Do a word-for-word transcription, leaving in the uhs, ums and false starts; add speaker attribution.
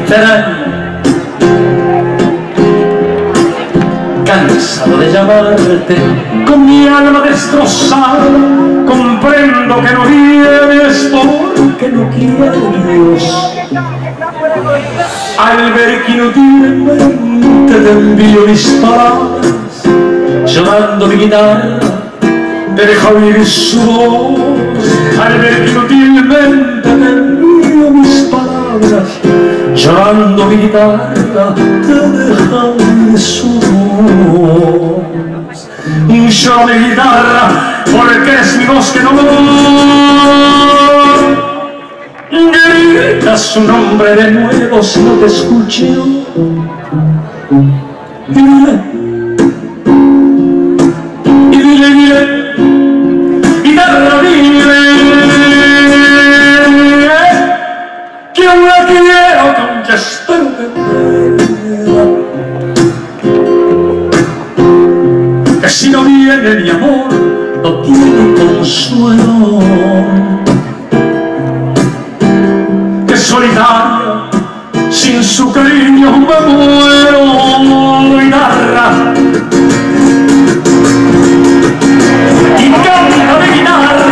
Speaker 1: extraño, cansado de llamarte, con mi alma destrozada, comprendo que no vienes porque no quieres. Al ver que inutilmente te envío mis palabras, llorando mi guitarra, te deja oír su voz. Al ver que inutilmente te envío mis palabras, llorando mi guitarra, te deja oír su voz. Lloro mi guitarra porque es mi voz que no grita su nombre de nuevo si no te escucho. Dile, y dile, dile, guitarra, dile que aún la quiero, que aún ya espero que que si no viene mi amor, no tiene consuelo. Que solitaria, sin su cariño me muero, guitarra. Y canta de guitarra.